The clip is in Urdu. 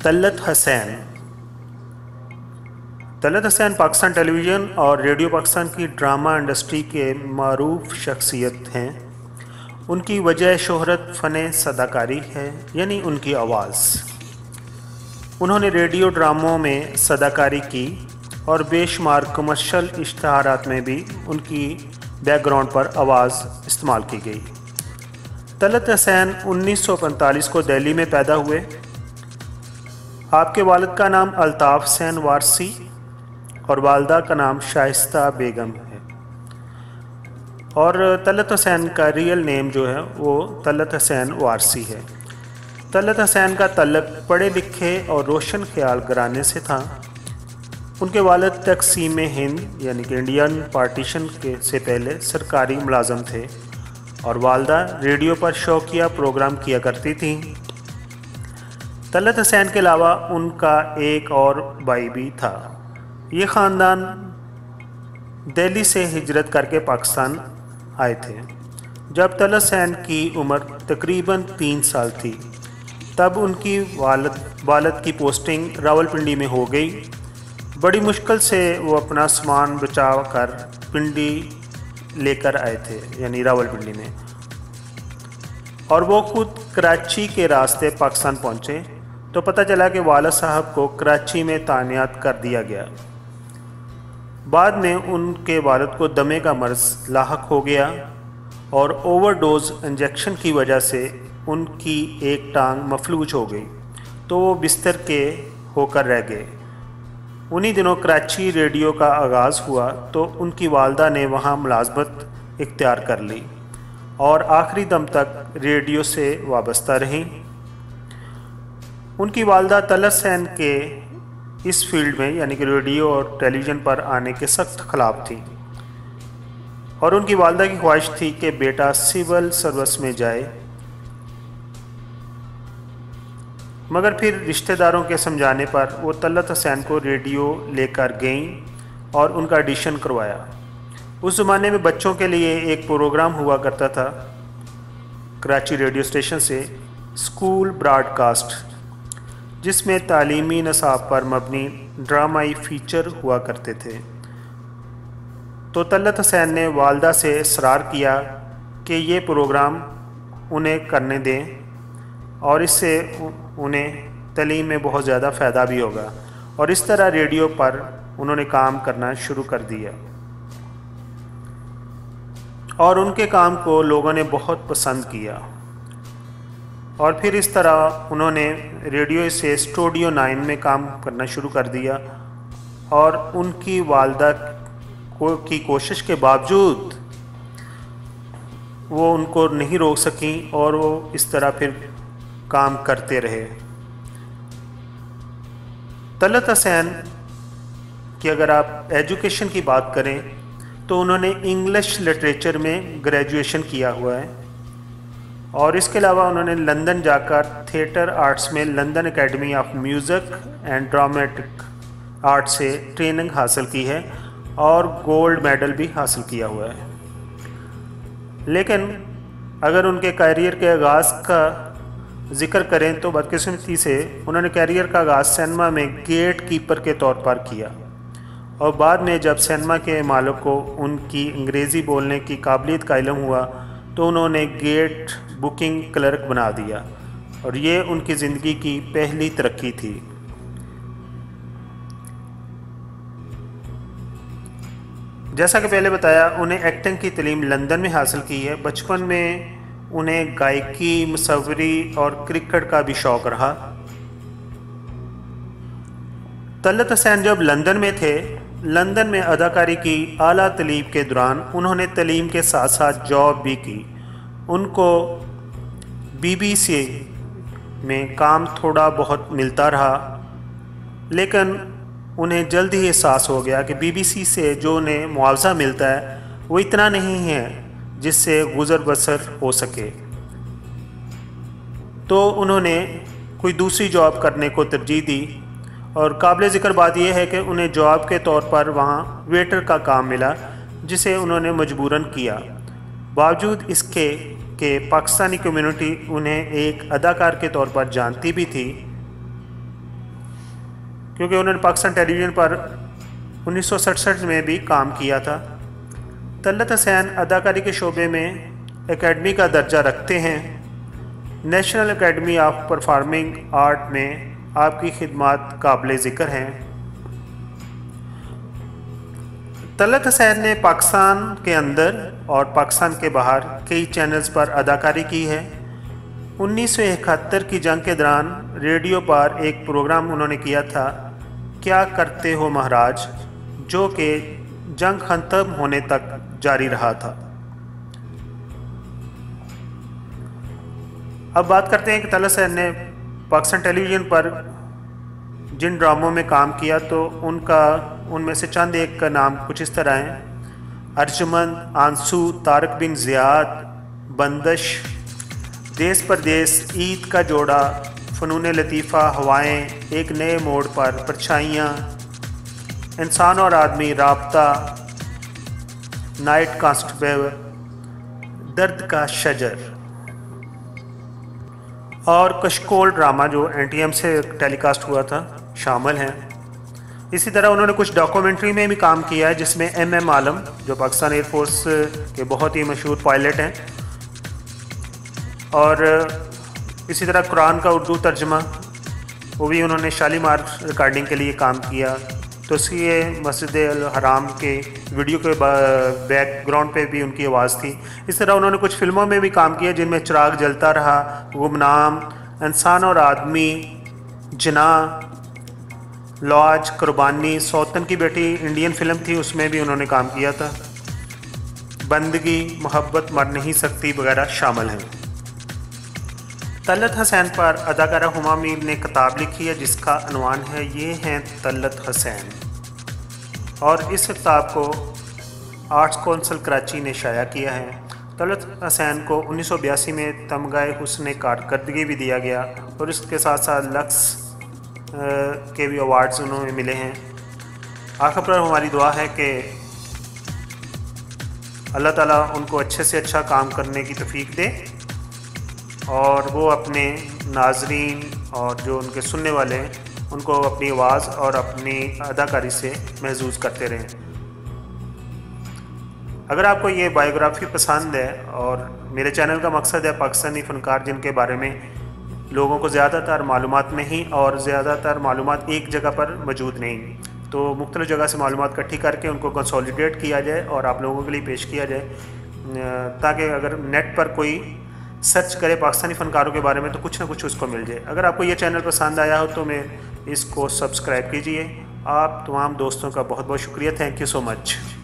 طلعت حسین پاکستان ٹیلی ویژن اور ریڈیو پاکستان کی ڈرامہ انڈسٹری کے معروف شخصیت ہیں۔ ان کی وجہ شہرت فن صداکاری ہے، یعنی ان کی آواز۔ انہوں نے ریڈیو ڈراموں میں صداکاری کی اور بے شمار کمرشل اشتہارات میں بھی ان کی بیک گراؤنڈ پر آواز استعمال کی گئی۔ طلعت حسین 1945 کو دہلی میں پیدا ہوئے۔ آپ کے والد کا نام الطاف حسین وارثی اور والدہ کا نام شائستہ بیگم ہے، اور طلعت حسین کا ریئل نیم جو ہے وہ طلعت حسین وارثی ہے۔ طلعت حسین کا تعلق پڑھے لکھے اور روشن خیال گھرانے سے تھا۔ ان کے والد تقسیم ہند یعنی کہ انڈین پارٹیشن سے پہلے سرکاری ملازم تھے، اور والدہ ریڈیو پر شوقیہ پروگرام کیا کرتی تھیں۔ طلعت حسین کے علاوہ ان کا ایک اور بھائی بھی تھا۔ یہ خاندان دہلی سے ہجرت کر کے پاکستان آئے تھے۔ جب طلعت حسین کی عمر تقریباً 3 سال تھی تب ان کی والد کی پوسٹنگ راولپنڈی میں ہو گئی۔ بڑی مشکل سے وہ اپنا سامان بچا کر پنڈی لے کر آئے تھے، یعنی راولپنڈی میں، اور وہ خود کراچی کے راستے پاکستان پہنچے تو پتہ چلا کہ والد صاحب کو کراچی میں تعینات کر دیا گیا۔ بعد میں ان کے والد کو دمے کا مرض لاحق ہو گیا اور اوور ڈوز انجیکشن کی وجہ سے ان کی ایک ٹانگ مفلوج ہو گئی تو وہ بستر کے ہو کر رہ گئے۔ انہی دنوں کراچی ریڈیو کا آغاز ہوا تو ان کی والدہ نے وہاں ملازمت اختیار کر لی اور آخری دم تک ریڈیو سے وابستہ رہیں۔ ان کی والدہ طلعت حسین کے اس فیلڈ میں یعنی کہ ریڈیو اور ٹیلی ویژن پر آنے کے سخت خلاف تھی، اور ان کی والدہ کی خواہش تھی کہ بیٹا سول سروس میں جائے، مگر پھر رشتہ داروں کے سمجھانے پر وہ طلعت حسین کو ریڈیو لے کر گئیں اور ان کا آڈیشن کروایا۔ اس زمانے میں بچوں کے لیے ایک پروگرام ہوا کرتا تھا کراچی ریڈیو اسٹیشن سے، اسکول براڈ کاسٹ، جس میں تعلیمی نصاب پر مبنی ڈرامائی فیچر ہوا کرتے تھے۔ تو طلعت حسین نے والدہ سے اصرار کیا کہ یہ پروگرام انہیں کرنے دیں اور اس سے انہیں تعلیم میں بہت زیادہ فائدہ بھی ہوگا، اور اس طرح ریڈیو پر انہوں نے کام کرنا شروع کر دیا، اور ان کے کام کو لوگوں نے بہت پسند کیا، اور پھر اس طرح انہوں نے ریڈیو سے اسٹوڈیو 9 میں کام کرنا شروع کر دیا، اور ان کی والدہ کی کوشش کے باوجود وہ ان کو نہیں روک سکیں اور وہ اس طرح پھر کام کرتے رہے۔ طلعت حسین کی اگر آپ ایجوکیشن کی بات کریں تو انہوں نے انگلش لٹریچر میں گریجویشن کیا ہوا ہے، اور اس کے علاوہ انہوں نے لندن جا کر تھیٹر آرٹس میں London academy of music and dramatic art سے ٹریننگ حاصل کی ہے اور گولڈ میڈل بھی حاصل کیا ہوا ہے۔ لیکن اگر ان کے کیریئر کے آغاز کا ذکر کریں تو بدقسمتی سے انہوں نے کیریئر کا آغاز سینما میں گیٹ کیپر کے طور پر کیا، اور بعد میں جب سینما کے مالک کو ان کی انگریزی بولنے کی قابلیت کا علم ہوا تو انہوں نے گیٹ بکنگ کلرک بنا دیا، اور یہ ان کی زندگی کی پہلی ترقی تھی۔ جیسا کہ پہلے بتایا، انہیں ایکٹنگ کی تعلیم لندن میں حاصل کی ہے۔ بچپن میں انہیں گائیکی، مصوری اور کرکٹ کا بھی شوق رہا۔ طلعت حسین جب لندن میں تھے، لندن میں اداکاری کی اعلیٰ تعلیم کے دوران انہوں نے تعلیم کے ساتھ ساتھ جاب بھی کی۔ ان کو BBC میں کام تھوڑا بہت ملتا رہا، لیکن انہیں جلد ہی احساس ہو گیا کہ BBC سے جو انہیں معاوضہ ملتا ہے وہ اتنا نہیں ہے جس سے گزر بسر ہو سکے، تو انہوں نے کوئی دوسری جاب کرنے کو ترجیح دی، اور قابل ذکر بات یہ ہے کہ انہیں جاب کے طور پر وہاں ویٹر کا کام ملا، جسے انہوں نے مجبوراً کیا۔ باوجود اس کے کہ پاکستانی کمیونٹی انہیں ایک اداکار کے طور پر جانتی بھی تھی، क्योंकि उन्होंने पाकिस्तान टेलीविज़न पर 1967 में भी काम किया था। तलत हसैन अदाकारी के शोबे में एकेडमी का दर्जा रखते हैं। National academy of performing art में आपकी खिदमात काबिल ज़िक्र हैं। तलत हसैन ने पाकिस्तान के अंदर और पाकिस्तान के बाहर कई चैनल्स पर अदाकारी की है। 1971 की जंग के दौरान रेडियो पर एक प्रोग्राम उन्होंने किया था, क्या करते हो महाराज, जो कि जंग ख़त्म होने तक जारी रहा था। अब बात करते हैं कि तलत हसैन ने पाकिस्तान टेलीविज़न पर जिन ड्रामों में काम किया, तो उनमें से चंद एक का नाम कुछ इस तरह हैं: अर्जुमंद, आंसू, तारक बिन ज़ियाद, बंदश, देश परदेश, ईद का जोड़ा, फ़नून लतीफ़ा, हवाएं, एक नए मोड़ पर, परछाइयाँ, इंसान और आदमी, राब्ता, नाइट कांस्टेबल, दर्द का शजर और कशकोल ड्रामा जो NTM से टेलीकास्ट हुआ था शामिल हैं। इसी तरह उन्होंने कुछ डॉक्यूमेंट्री में भी काम किया है, जिसमें MM आलम जो पाकिस्तान एयरफोर्स के बहुत ही मशहूर पायलट हैं, और इसी तरह कुरान का उर्दू तर्जमा वो भी उन्होंने शालीमार रिकॉर्डिंग के लिए काम किया। तो इसलिए मस्जिद अल हराम के वीडियो के बैकग्राउंड पे भी उनकी आवाज़ थी। इस तरह उन्होंने कुछ फिल्मों में भी काम किया, जिनमें चिराग जलता रहा, गुमनाम, इंसान और आदमी, जना, लॉज, कुर्बानी, सौतन की बेटी इंडियन फिल्म थी, उसमें भी उन्होंने काम किया था। बंदगी, मोहब्बत मर नहीं सकती वगैरह शामिल हैं। तलत हसैन पर अदाकारा हुमा मीर ने किताब लिखी है, जिसका अनवान है ये हैं तलत हसैन, और इस किताब को आर्ट्स कौंसिल कराची ने शाया किया है। तलत हसैन को 1982 में तमगाए हुस्न कारकर्दगी भी दिया गया, और इसके साथ साथ लक्स के भी अवार्ड्स उन्हें मिले हैं। आखिर पर हमारी दुआ है कि अल्लाह ताला उनको अच्छे से अच्छा काम करने की तौफीक दे, और वो अपने नाजरीन और जो उनके सुनने वाले हैं उनको अपनी आवाज़ और अपनी अदाकारी से महसूस करते रहें। अगर आपको ये बायोग्राफ़ी पसंद है, और मेरे चैनल का मकसद है पाकिस्तानी फ़नकार जिनके बारे में लोगों को ज़्यादातर मालूमात नहीं, और ज़्यादातर मालूमात एक जगह पर मौजूद नहीं, तो मुख्तलिफ़ जगह से मालूमात इकट्ठी करके उनको कंसोलिडेट किया जाए और आप लोगों के लिए पेश किया जाए, ताकि अगर नेट पर कोई सर्च करे पाकिस्तानी फ़नकारों के बारे में तो कुछ ना कुछ उसको मिल जाए। अगर आपको ये चैनल पसंद आया हो तो मैं इसको सब्सक्राइब कीजिए। आप तमाम दोस्तों का बहुत बहुत शुक्रिया। Thank you so much.